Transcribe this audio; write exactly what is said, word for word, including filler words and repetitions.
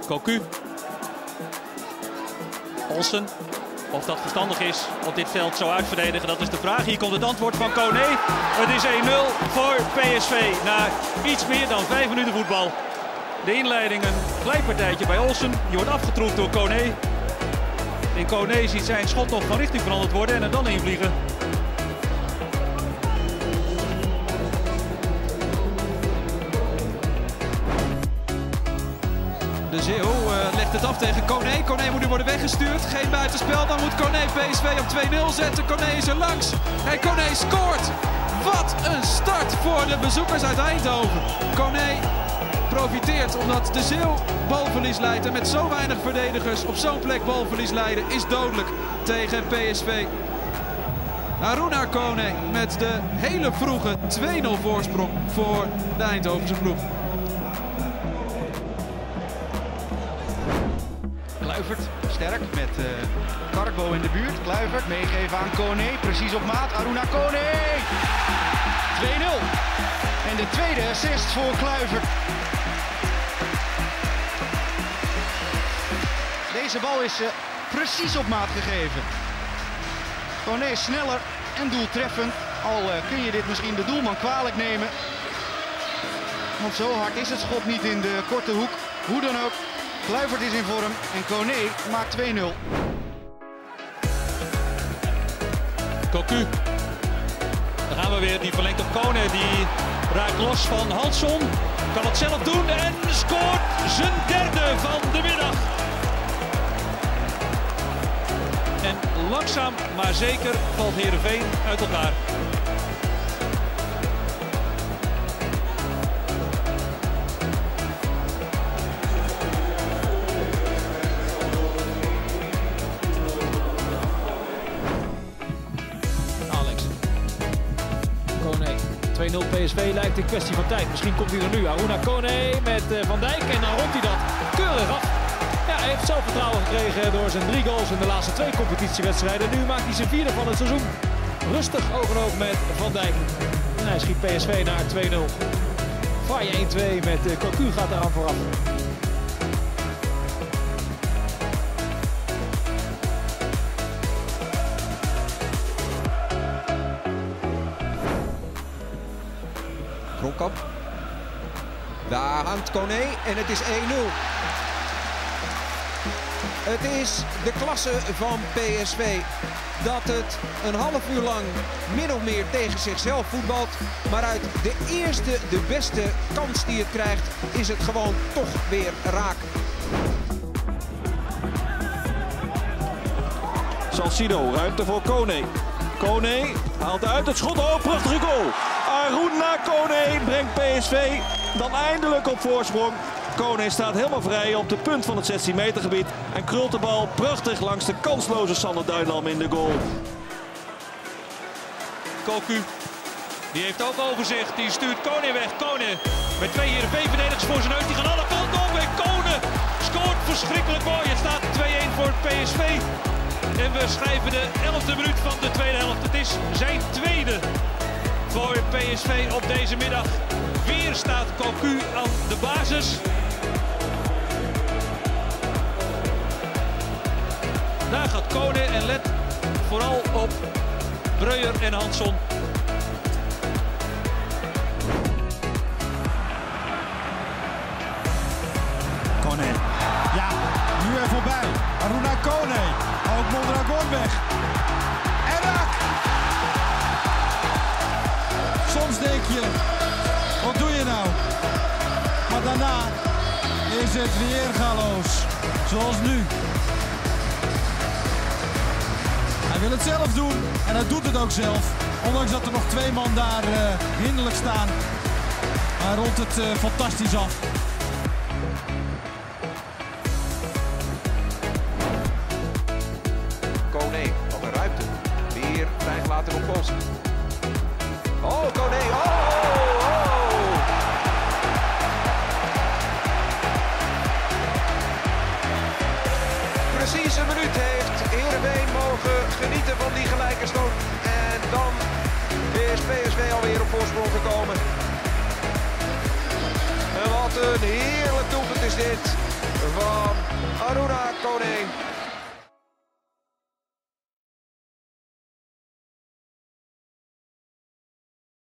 Cocu. Olsen. Of dat verstandig is op dit veld zo uitverdedigen, dat is de vraag. Hier komt het antwoord van Koné. Het is één nul voor P S V na iets meer dan vijf minuten voetbal. De inleiding een glijpartijtje bij Olsen. Die wordt afgetroefd door Koné. En Koné ziet zijn schot nog van richting veranderd worden en er dan invliegen. De Zeeuw uh, legt het af tegen Koné. Koné moet nu worden weggestuurd. Geen buitenspel. Dan moet Koné P S V op twee nul zetten. Koné is er langs. En Koné scoort. Wat een start voor de bezoekers uit Eindhoven. Koné profiteert omdat de Zeeuw balverlies leidt. En met zo weinig verdedigers op zo'n plek balverlies leiden is dodelijk tegen P S V. Haruna Koné met de hele vroege twee nul voorsprong voor de Eindhovense ploeg. Kluivert sterk met uh, Carbo in de buurt. Kluivert meegeven aan Koné, precies op maat. Haruna Koné! twee nul. En de tweede assist voor Kluivert. Deze bal is uh, precies op maat gegeven. Koné is sneller en doeltreffend. Al uh, kun je dit misschien de doelman kwalijk nemen. Want zo hard is het schot niet in de korte hoek. Hoe dan ook. Kluivert is in vorm en Koné maakt twee nul. Cocu. Dan gaan we weer. Die verlengt op Koné. Die raakt los van Hansson. Kan het zelf doen en scoort zijn derde van de middag. En langzaam maar zeker valt Heerenveen uit elkaar. twee nul P S V lijkt een kwestie van tijd. Misschien komt hij er nu. Haruna Koné met Van Dijk en dan rondt hij dat keurig af. Ja, hij heeft zelfvertrouwen gekregen door zijn drie goals in de laatste twee competitiewedstrijden. Nu maakt hij zijn vierde van het seizoen. Rustig oog in oog met Van Dijk. En hij schiet P S V naar twee nul. Faye één twee met Cocu gaat eraan vooraf. Kronkamp. Daar hangt Koné en het is één nul. Het is de klasse van P S V dat het een half uur lang min of meer tegen zichzelf voetbalt. Maar uit de eerste, de beste kans die het krijgt, is het gewoon toch weer raak. Salcido, ruimte voor Koné. Koné haalt uit het schot. Oh, prachtige goal. Haruna Koné brengt P S V dan eindelijk op voorsprong. Koné staat helemaal vrij op de punt van het zestien meter gebied en krult de bal prachtig langs de kansloze Sander Duinlam in de goal. Cocu, die heeft ook overzicht, die stuurt Koné weg. Koné met twee Heerenveen-verdedigers voor zijn neus, die gaan alle kanten op en Koné scoort verschrikkelijk mooi. Het staat twee één voor P S V en we schrijven de elfde minuut van de tweede helft. Het is zijn tweede voor P S V op deze middag. Weer staat Cocu aan de basis. Daar gaat Koné en let vooral op Breuer en Hansson. Koné. Ja, nu er voorbij. Haruna Koné. Ook Mondragon weg. En raak! Soms denk je, wat doe je nou? Maar daarna is het weer galoos. Zoals nu. Hij wil het zelf doen en hij doet het ook zelf. Ondanks dat er nog twee man daar uh, hinderlijk staan. Hij rolt het uh, fantastisch af. Koné, wat een ruimte. Weer vrijgelaten op Polsen. Oh, Koné, oh, oh, oh! Precies een minuut heeft Heerenveen mogen genieten van die gelijke stoot. En dan is P S V alweer op voorsprong gekomen. En wat een heerlijk doelpunt is dit. van Aruna Kone.